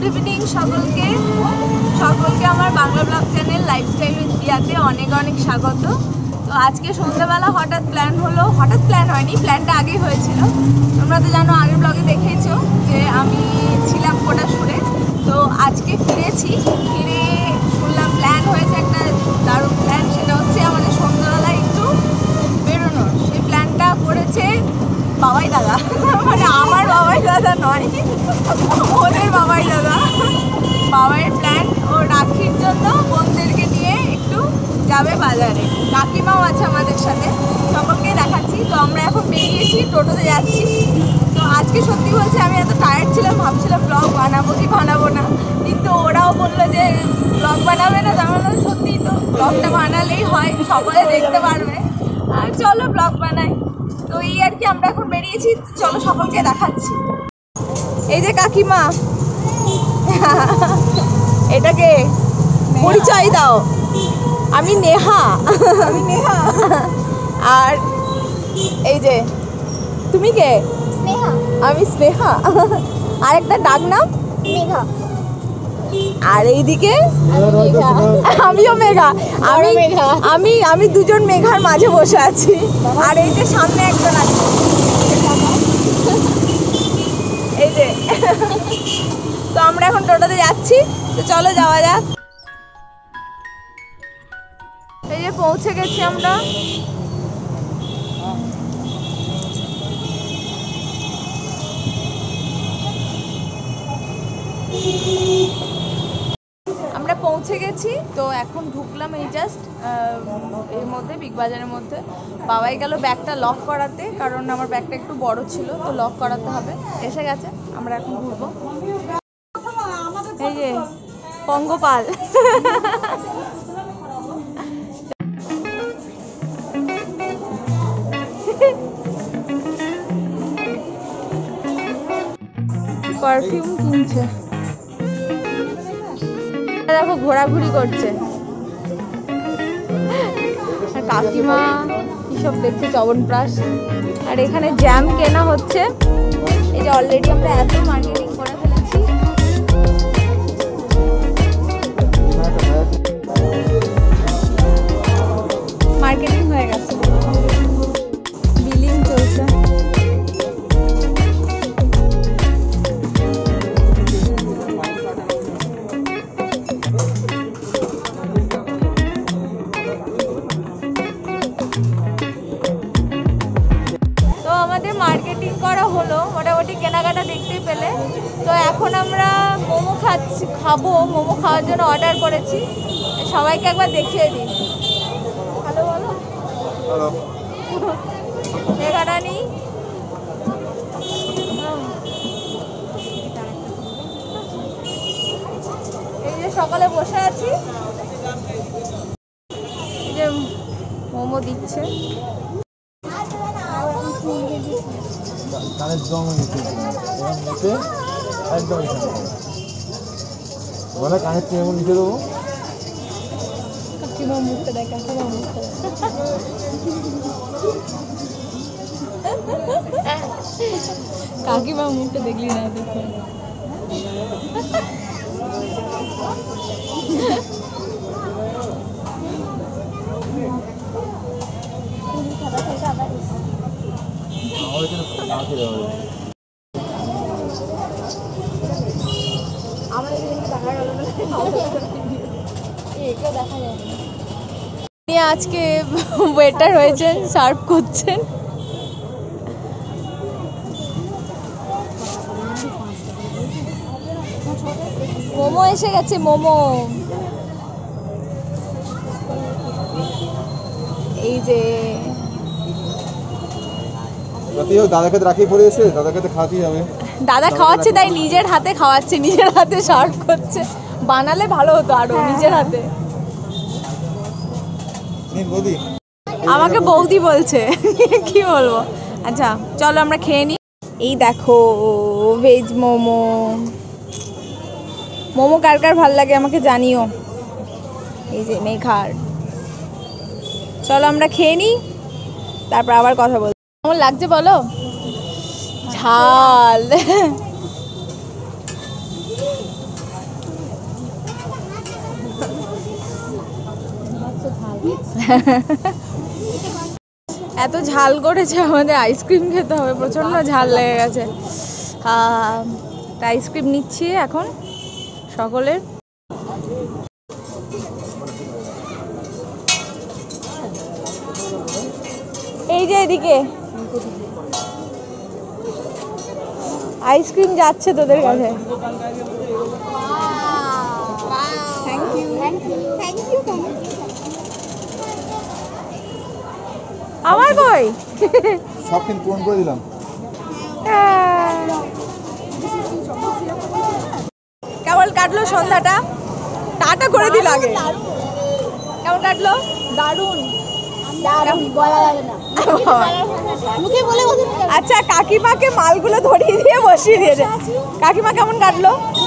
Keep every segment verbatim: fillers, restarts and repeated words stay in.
Good evening সকলকে সকলকে আমার Bangla blog channel lifestyle with প্রিয়াতে অনেক অনেক স্বাগত। তো আজকে সন্ধ্যাবেলা হঠাৎ প্ল্যান হলো, হঠাৎ প্ল্যান হয়নি, প্ল্যানটা আগেই হয়েছিল। তোমরা তো জানো, আগের ব্লগে দেখেছো যে আমি ছিলাম কোটাসুরে। তো আজকে ফিরেছি, ফিরে শুনলাম প্ল্যান হয়েছে একটা দারুণ প্ল্যান, সেটা হচ্ছে আমাদের সন্ধ্যাবেলায় একটু বেরোনোর। সেই প্ল্যানটা করেছে বাবাই দাদা, মানে আমার বাবাই দাদা নয়, ওদের বাবাই দাদা। বাবাইয়ের প্ল্যান ও রাখির জন্য বোনদেরকে নিয়ে একটু যাবে বাজারে। কাকিমাও আছে আমাদের সাথে, সকলকে দেখাচ্ছি। তো আমরা এখন বেরিয়েছি, টোটোতে যাচ্ছি। তো আজকে সত্যি বলছি আমি এত টায়ার্ড ছিলাম, ভাবছিলাম ব্লগ বানাবো কি বানাবো না, কিন্তু ওরাও বললো যে ব্লগ বানাবে না। তো বললাম সত্যি তো, ব্লগটা বানালেই হয়, সকলে দেখতে পারবে, আর চলো ব্লগ বানাই। তো এই আর কি, আমরা এখন বেরিয়েছি, চলো সকলকে দেখাচ্ছি। এই যে কাকিমা, এটাকে পরিচয় দাও। আমি নেহা, আমি নেহা। আর এই যে তুমি কে? স্নেহা। আমি স্নেহা। আর একটা ডাক নাম মেঘা। আর এইদিকে আমিও মেঘা। আমি আমি আমি দুজন মেঘার মাঝে বসে আছি। আর এই যে সামনে একজন আছে, এই যে। তো আমরা এখন টোটোতে যাচ্ছি, তো চলো যাওয়া যাক। এই যে পৌঁছে গেছি আমরা। আমরা পৌঁছে গেছি, তো এখন ঢুকলাম এই জাস্ট এর মধ্যে, বিগ বাজারের মধ্যে। বাবাই গেল ব্যাগটা লক করাতে, কারণ আমার ব্যাগটা একটু বড় ছিল, তো লক করাতে হবে। এসে গেছে, আমরা এখন ঘুরবো। এই যে পঙ্গপাল। পারফিউম কিনছে, দেখো ঘোরাঘুরি করছে। আর কাকিমা কিসব দেখছে, চবনপ্রাশ। আর এখানে জ্যাম কেনা হচ্ছে। এই যে অলরেডি আমরা এত মার্কেটিং করে ফেলেছি। মার্কেটিং হয়ে গেছে, বিলিং চলছে। মার্কেটিং করা হলো, মোটামুটি কেনাকাটা দেখতেই পেলে। তো এখন আমরা মোমো খাচ্ছি, খাবো। মোমো খাওয়ার জন্য অর্ডার করেছি। সবাইকে একবার দেখিয়ে দিই। হ্যালো বলো। মেঘারানি, এই যে সকালে বসে আছি, এই যে মোমো দিচ্ছে। একদম বলে কানের থেকে এমন নিচে দেবো। কাকিমা মুখটা দেখ, কাকিমা মুখটা কাকিমা মুখটা দেখলি না? দেখো আজকে ওয়েটার হয়েছেন, সার্ভ করছেন। মোমো এসে গেছে, মোমো। এই যে দাদাকে রাখি পড়িয়েছে, দাদাকে তো খাওয়াতেই হবে। দাদা খাওয়াচ্ছে, তাই নিজের হাতে খাওয়াচ্ছে, নিজের হাতে সার্ভ করছে। বানালে ভালো হতো আরো, নিজের হাতে। আমাকে বৌদি বলছে, কি বলবো। আচ্ছা চলো আমরা খেয়ে নিই। এই দেখো ভেজ মোমো। মোমো কার কার ভাল লাগে আমাকে জানিও। এই যে মেঘার। চলো আমরা খেয়ে নিই, তারপর আবার কথা বলবো। কেমন লাগছে বলো? ঝাল। এত ঝাল করেছে, আমাদের আইসক্রিম খেতে হবে, প্রচন্ড ঝাল লেগে গেছে। আইসক্রিম নিচ্ছি এখন সকলের। এই যে এদিকে আইসক্রিম যাচ্ছে তোদের কাছে। আমার কই সব কিন্তু পূরণ করে দিলাম। কেমন কাটলো সন্ধ্যাটা? টাটা করে দিল আগে। কেমন কাটলো? দারুণ। আচ্ছা, কাকিমাকে মালগুলো ধরিয়ে দিয়ে বসিয়ে দিয়েছে। কাকিমা কেমন কাটলো?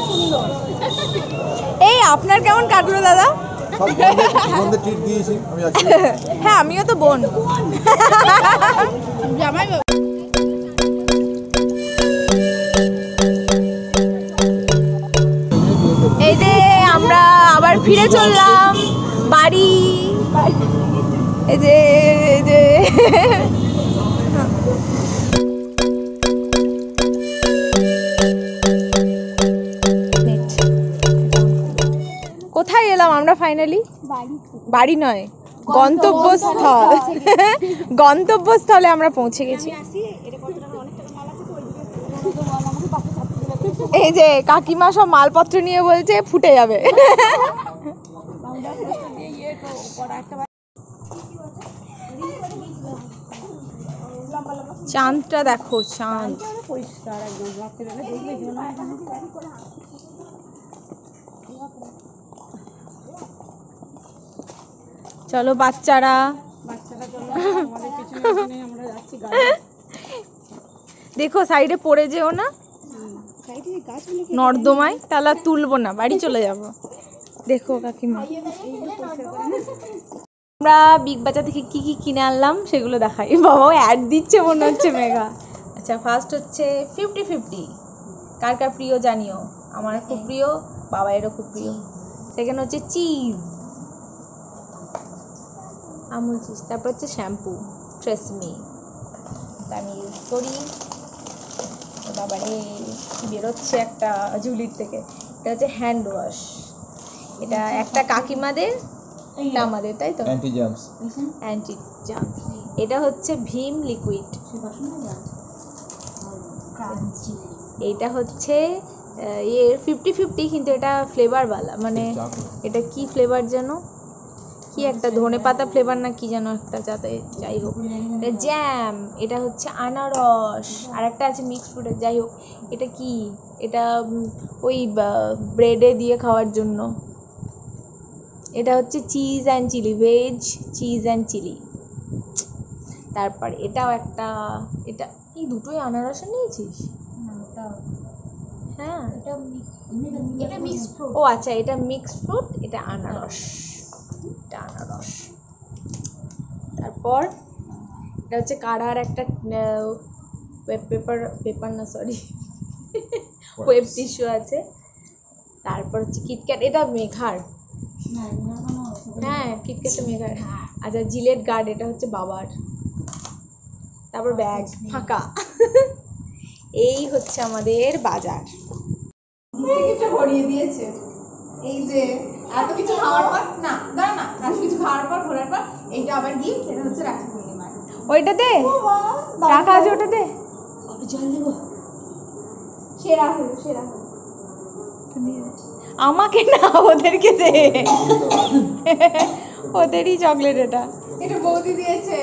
এই আপনার কেমন কাটলো দাদা? হ্যাঁ, আমিও তো বোন। এই যে আমরা আবার ফিরে চললাম বাড়ি। এই যে এই যে কোথায় এলাম আমরা ফাইনালি? বাড়ি নয়, গন্তব্যস্থল। গন্তব্যস্থলে আমরা পৌঁছে গেছি। এই যে কাকিমা সব মালপত্র নিয়ে বলছে ফুটে যাবে। চাঁদটা দেখো, চাঁদ চলো বাচ্চারা, দেখো সাইডে পড়ে যেও না নর্দমায়, তাহলে তুলবো না, বাড়ি চলে যাব। দেখো কাকিমা, আমরা বিগ বাজার থেকে কি কি কিনে আনলাম সেগুলো দেখাই। বাবা অ্যাড দিচ্ছে মনে হচ্ছে মেঘা। আচ্ছা, ফার্স্ট হচ্ছে ফিফটি ফিফটি, কার কার প্রিয় জানিও। আমার খুব প্রিয়, বাবাইয়েরও খুব প্রিয়। সেকেন্ড হচ্ছে চিজ, আমুল চিজ। তারপর হচ্ছে শ্যাম্পু ট্রেসমি, আমি ইউজ করি। বাবারে বেরোচ্ছে একটা ঝুলির থেকে। এটা হচ্ছে হ্যান্ড ওয়াশ, এটা একটা কাকিমাদের, এটা আমাদের, তাই তো? Anti germs, anti germs. এটা হচ্ছে ভীম লিকুইড। এইটা হচ্ছে এর ফিফটি ফিফটি, কিন্তু এটা ফ্লেভারওয়ালা, মানে এটা কি ফ্লেভার যেন, কি একটা ধনে পাতা ফ্লেভার না কি যেন একটা, যাতে যাই হোক। এটা জ্যাম, এটা হচ্ছে আনারস, আর একটা আছে মিক্স ফ্রুটের, যাই হোক। এটা কি, এটা ওই ব্রেডে দিয়ে খাওয়ার জন্য। এটা হচ্ছে cheese and chilli, veg cheese and chilli. তারপর এটাও একটা, এটা এই দুটোই আনারসে নিয়েছিস? হ্যাঁ, এটা মিক্স ফ্রুট। ও আচ্ছা, এটা মিক্স ফ্রুট, এটা আনারস, এটা আনারস। তারপর এটা হচ্ছে কারার একটা পেপার, পেপার না সরি ওয়েব টিস্যু আছে। তারপর হচ্ছে কিটক্যাট, এটা মেঘার। হ্যাঁ, কিটক্যাটটা মেঘার। আচ্ছা, জিলেট গার্ড, এটা হচ্ছে বাবার। তারপর ব্যাগ ফাঁকা। এই হচ্ছে আমাদের বাজার। কিছু ভরিয়ে দিয়েছে। এই যে এত কিছু খাওয়ার পর, না দাঁড়া না, এত কিছু খাওয়ার পর ঘোরার পর এইটা আবার গিফট, এটা হচ্ছে রাখি পূর্ণিমার। ওইটাতে টাকা আছে, ওটাতে জল দেবো। সেরা হলো, সেরা হলো। আমাকে না, ওদেরকে দে, ওদেরই চকলেট। এটা এটা বৌদি দিয়েছে।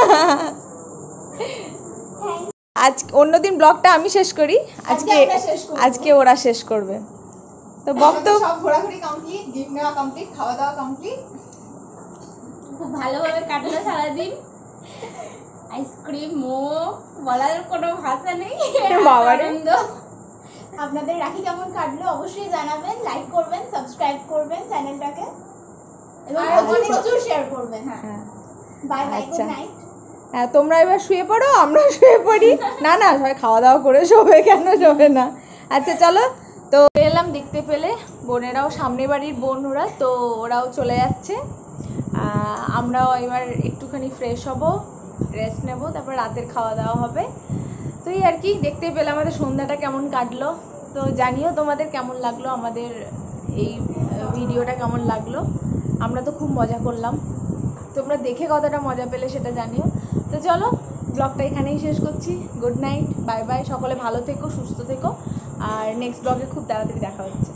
আজ অন্যদিন ব্লগটা আমি শেষ করি, আজকে আজকে ওরা শেষ করবে। তো বক্তব্য সব ঘোরাঘুরি কমপ্লিট, গিফট নেওয়া কমপ্লিট, খাওয়া দাওয়া কমপ্লিট, খুব ভালোভাবে কাটলো সারাদিন। আইসক্রিম, মোমো, বলার কোনো ভাষা নেই। আনন্দ। আপনাদের রাখি কেমন কাটলো অবশ্যই জানাবেন, লাইক করবেন, সাবস্ক্রাইব করবেন চ্যানেলটাকে, এবং প্রচুর শেয়ার করবেন। হ্যাঁ, বাই বাই, গুড নাইট। হ্যাঁ, তোমরা এবার শুয়ে পড়ো, আমরা শুয়ে পড়ি। না না, সবাই খাওয়া দাওয়া করে শোবে, কেন শোবে না? আচ্ছা চলো। তো এলাম, দেখতে পেলে বোনেরাও, সামনে বাড়ির বোন ওরা, তো ওরাও চলে যাচ্ছে। আমরাও এবার একটুখানি ফ্রেশ হব, রেস্ট নেব, তারপর রাতের খাওয়া দাওয়া হবে। তো এই আর কি, দেখতেই পেলে আমাদের সন্ধ্যাটা কেমন কাটলো। তো জানিও তোমাদের কেমন লাগলো, আমাদের এই ভিডিওটা কেমন লাগলো। আমরা তো খুব মজা করলাম, তোমরা দেখে কতটা মজা পেলে সেটা জানিও। তো চলো, ব্লগটা এখানেই শেষ করছি। গুড নাইট, বাই বাই, সকলে ভালো থেকো, সুস্থ থেকো, আর নেক্সট ব্লগে খুব তাড়াতাড়ি দেখা হচ্ছে।